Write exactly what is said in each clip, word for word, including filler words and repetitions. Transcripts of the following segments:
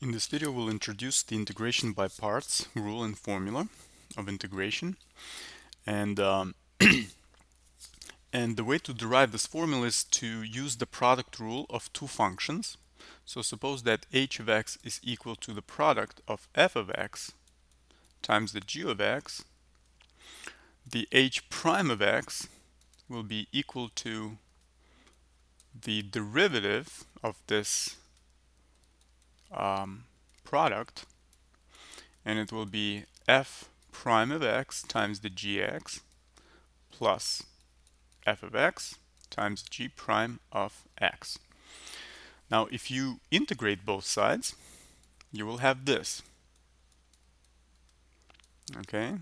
In this video, we'll introduce the integration by parts rule and formula of integration. And, um, and the way to derive this formula is to use the product rule of two functions. So suppose that h of x is equal to the product of f of x times the g of x. The h prime of x will be equal to the derivative of this um, product, and it will be f prime of x times the gx plus f of x times g prime of x. Now if you integrate both sides, you will have this. Okay,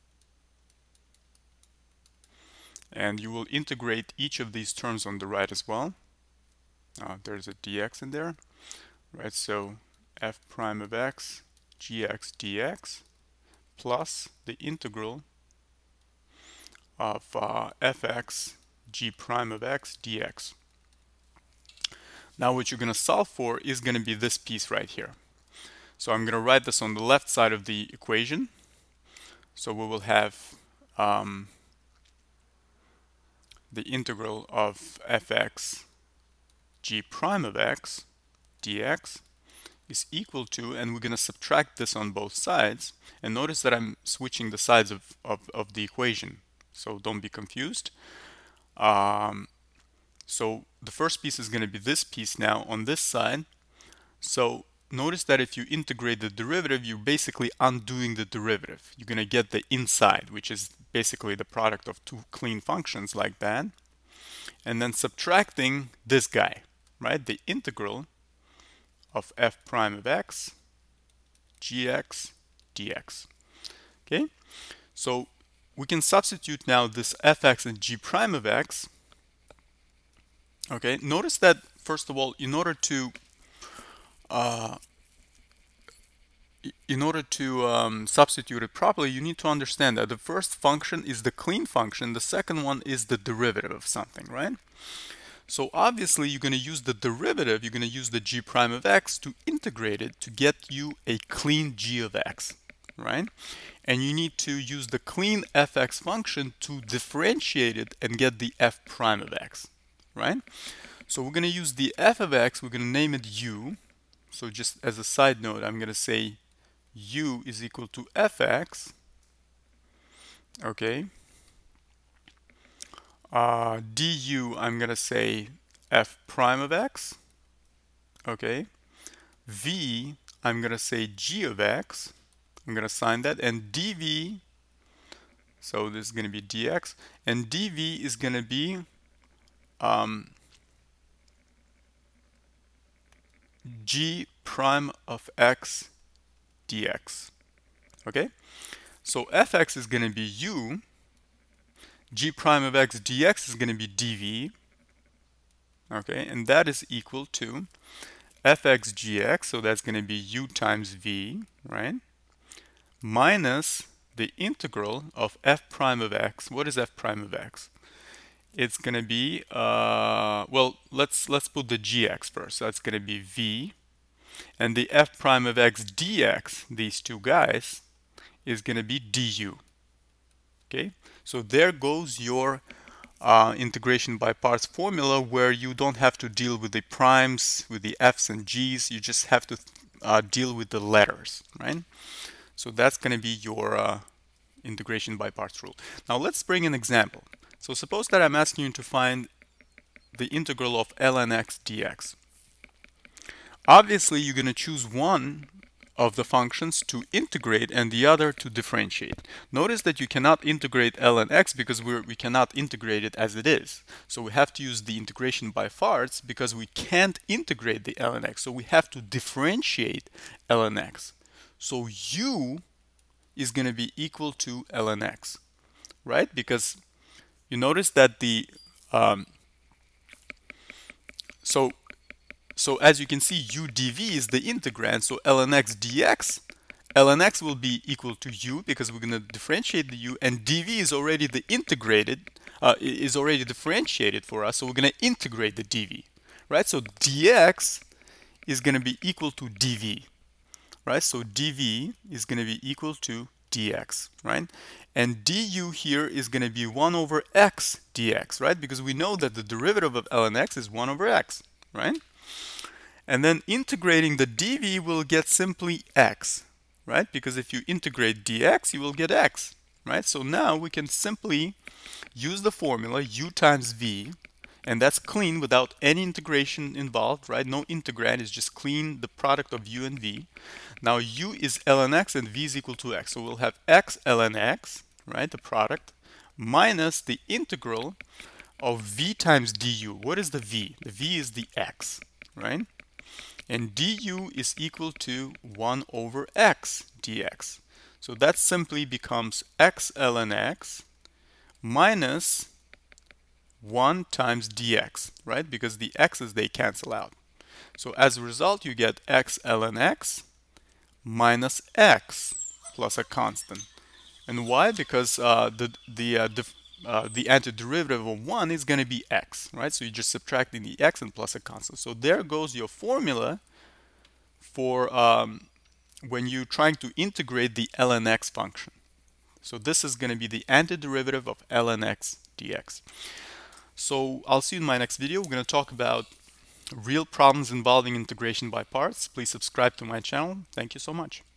and you will integrate each of these terms on the right as well. Uh, there's a dx in there, right? So f prime of x gx dx plus the integral of uh, fx g prime of x dx. Now what you're going to solve for is going to be this piece right here. So I'm going to write this on the left side of the equation. So we will have um, the integral of fx g prime of x dx is equal to, and we're going to subtract this on both sides. And notice that I'm switching the sides of, of, of the equation, so don't be confused. Um, so the first piece is going to be this piece now on this side. So notice that if you integrate the derivative, you're basically undoing the derivative. You're going to get the inside, which is basically the product of two clean functions like that, and then subtracting this guy, right? The integral of f prime of x gx dx. Okay, so we can substitute now this fx and g prime of x. Okay, notice that first of all, in order to uh, in order to um, substitute it properly, you need to understand that the first function is the clean function, the second one is the derivative of something, right? So obviously you're going to use the derivative, you're going to use the g prime of x to integrate it to get you a clean g of x, right? And you need to use the clean fx function to differentiate it and get the f prime of x, right? So we're going to use the f of x, we're going to name it u. So just as a side note, I'm going to say u is equal to fx, okay? Uh, du, I'm going to say f prime of x, okay? V, I'm going to say g of x, I'm going to sign that, and dv, so this is going to be dx, and dv is going to be um, g prime of x dx, okay? So fx is going to be u, g prime of x dx is going to be dv, okay, and that is equal to fx gx, so that's going to be u times v, right, minus the integral of f prime of x. What is f prime of x? It's going to be, uh, well, let's let's put the gx first. So that's going to be v, and the f prime of x dx, these two guys, is going to be du. Okay, so there goes your uh, integration by parts formula, where you don't have to deal with the primes, with the f's and g's. You just have to uh, deal with the letters, right? So that's going to be your uh, integration by parts rule. Now let's bring an example. So suppose that I'm asking you to find the integral of ln x dx. Obviously you're going to choose one of the functions to integrate and the other to differentiate. Notice that you cannot integrate ln x because we're, we cannot integrate it as it is. So we have to use the integration by parts because we can't integrate the ln x. So we have to differentiate ln x. So u is going to be equal to ln x, right? Because you notice that the um, so So as you can see, u dv is the integrand, so ln x dx, ln x will be equal to u because we're going to differentiate the u, and dv is already the integrated, uh, is already differentiated for us, so we're going to integrate the dv, right? So dx is going to be equal to dv, right? So dv is going to be equal to dx, right? And du here is going to be one over x dx, right? Because we know that the derivative of ln x is one over x, right? And then integrating the dv will get simply x, right? Because if you integrate dx, you will get x, right? So now we can simply use the formula u times v, and that's clean without any integration involved, right? No integrand, is just clean the product of u and v. Now u is ln x and v is equal to x. So we'll have x ln x, right, the product, minus the integral of v times du. What is the v? The v is the x, right? And du is equal to one over x dx. So that simply becomes x ln x minus one times dx, right? Because the x's, they cancel out. So as a result, you get x ln x minus x plus a constant. And why? Because uh, the the uh, dif uh, the antiderivative of one is going to be x, right? So you're just subtracting the x and plus a constant. So there goes your formula for um, when you're trying to integrate the ln x function. So this is going to be the antiderivative of ln x dx. So I'll see you in my next video. We're going to talk about real problems involving integration by parts. Please subscribe to my channel. Thank you so much.